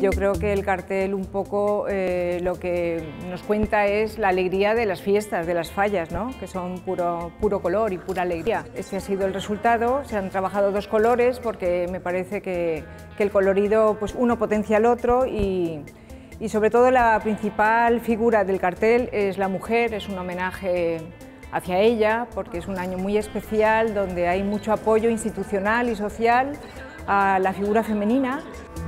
Yo creo que el cartel un poco lo que nos cuenta es la alegría de las fiestas, de las fallas, ¿no? Que son puro color y pura alegría. Este ha sido el resultado, se han trabajado dos colores porque me parece que el colorido, pues uno potencia al otro y sobre todo la principal figura del cartel es la mujer, es un homenaje hacia ella porque es un año muy especial donde hay mucho apoyo institucional y social a la figura femenina.